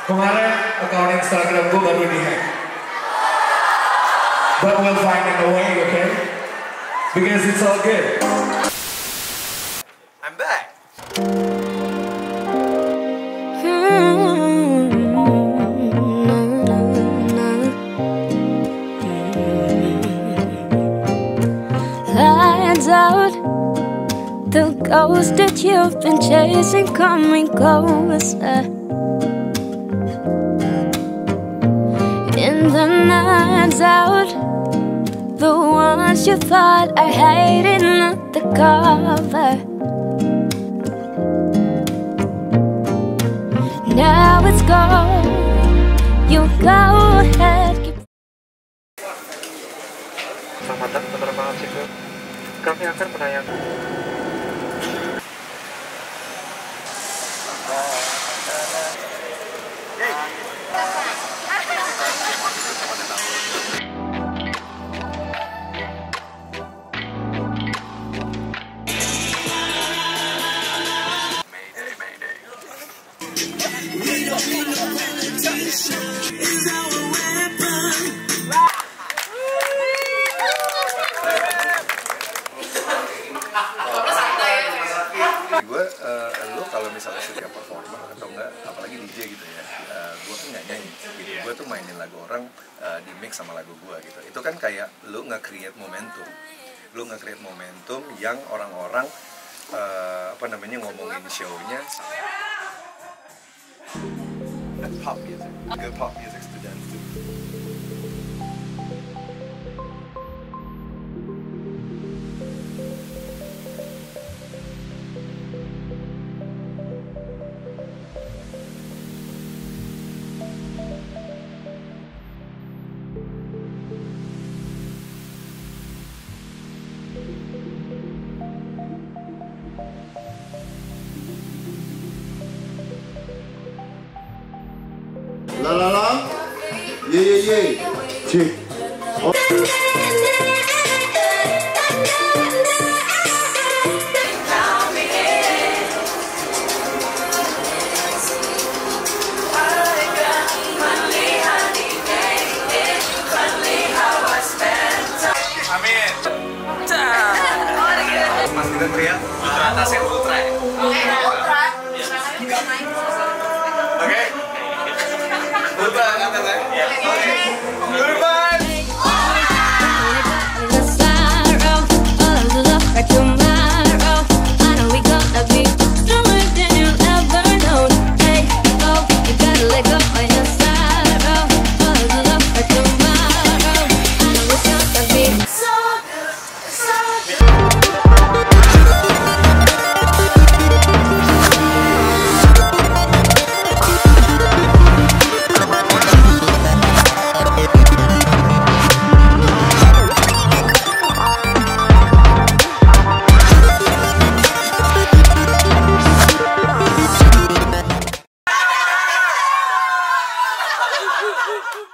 Kemarin akun Instagram gue baru di-hack. But we'll find a way, okay? Because it's all good. I'm back. Lights out. The ghost that you've been chasing coming closer. In the nights out, the ones you thought are hiding at the cover. Now it's gone. You go ahead. Selamat datang penerbangan Ciku. Kami akan menayangkan. Lu kalau misalnya setiap performer atau enggak, apalagi DJ gitu ya, gue tuh nggak nyanyi gitu, gue tuh mainin lagu orang di mix sama lagu gue gitu. Itu kan kayak lu nge-create momentum yang orang-orang ngomongin show-nya. That's pop music, good pop music to dance to. La la la, ye, cik. Oh. Amin. Mas kita teriak. Atasnya ultra ya. Ultra. Oke. Ultra atas ya.